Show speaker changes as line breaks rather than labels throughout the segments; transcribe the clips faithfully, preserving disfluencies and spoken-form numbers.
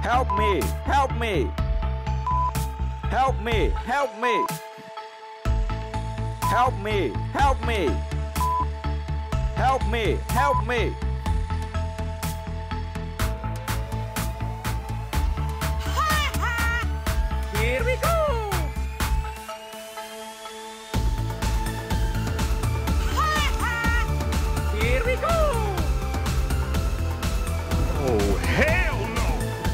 Help me, help me. Help me, help me. Help me, help me. Help me, help me.
Here we go. Here we go.
Oh, hell no!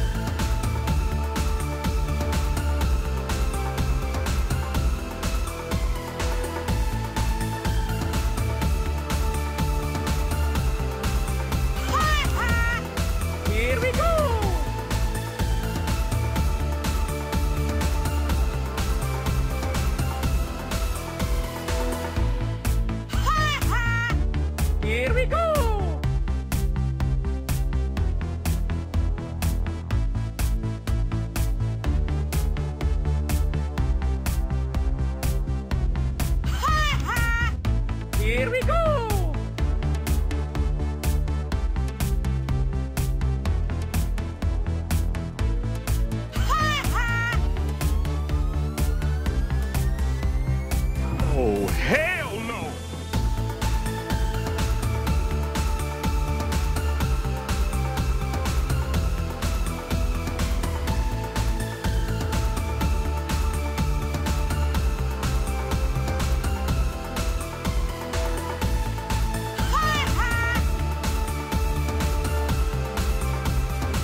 Here we go. Here we go. Here we go.
Oh, hell no!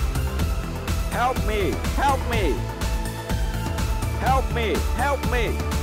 Help me, help me. Help me, help me.